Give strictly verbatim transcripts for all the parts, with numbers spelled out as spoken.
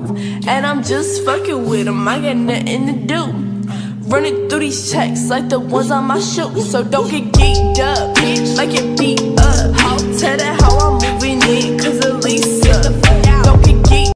and I'm just fucking with him. I got nothing to do. Running through these checks like the ones on my shoes. So don't get geeked up, like it beat up. Tell that how I'm moving in, cause Elisa. Don't get geeked.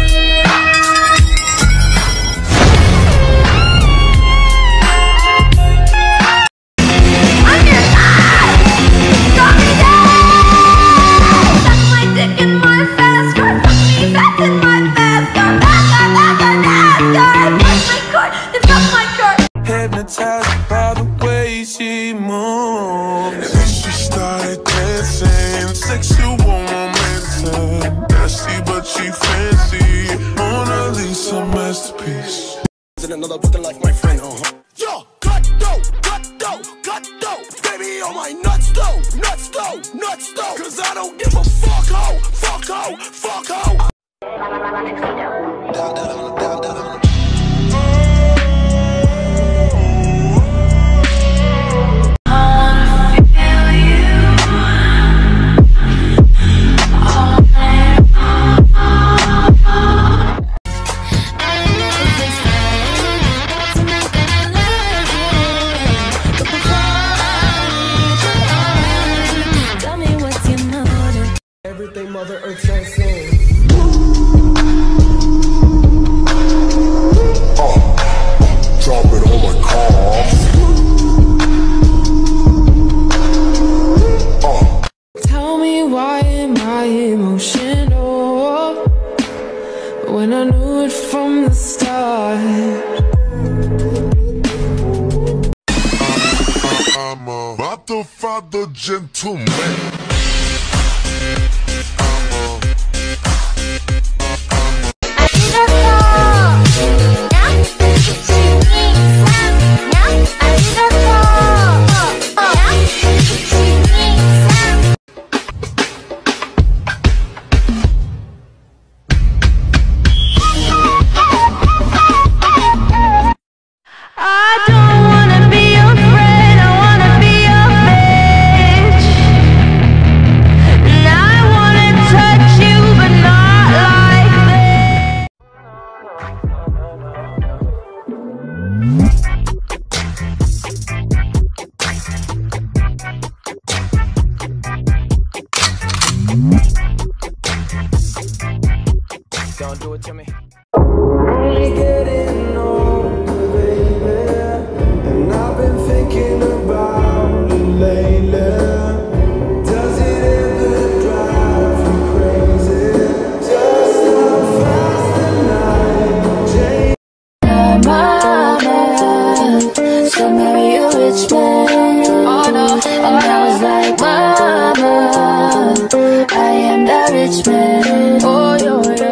I'm your god! Got me down! Suck my dick in my fast car. Fuck me fast in my fast car. Fast car, fast car, fast car. Fuck my car, then fuck my car. Hypnotized by the way she moves, and then she started dancing. Sexual momentum, nasty but she fancy. Mona Lisa masterpiece. And another looking like my friend, uh-huh. Yo, cut dough, cut dough, cut dough. Baby on my nuts though, nuts though, nuts though. Cause I don't give a fuck ho, fuck ho, fuck ho. Down, down, down, down, down. Everything Mother Earth shall sing. Uh, drop it on my car. Uh. Tell me why am I emotional when I knew it from the start? I'm a mother, father, gentleman. Don't do it to me. Only getting older, baby, and I've been thinking about it lately. Does it ever drive you crazy? Just how fast the night changes. Mama said marry a rich man. Oh no, and I was like, Mama, I am the rich man. Oh yo yo yo.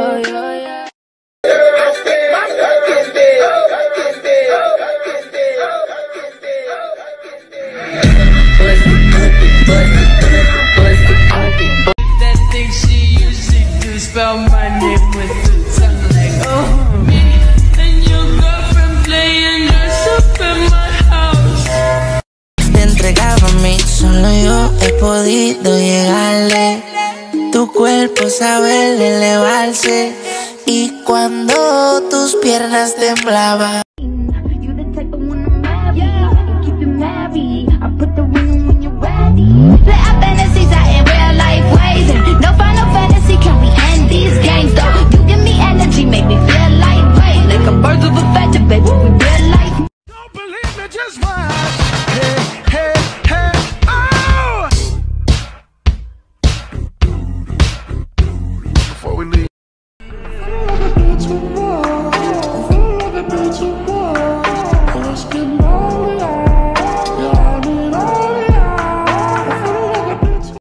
That thing she usually do, spell my name with the tongue like, oh, me and your girlfriend playing dress up in my house. Te entregaba a mí, solo yo he podido llegarle. Tu cuerpo sabe elevarse y cuando tus piernas temblaban. You the type of one I'm married, and keep you married. I put the ring on when you're ready.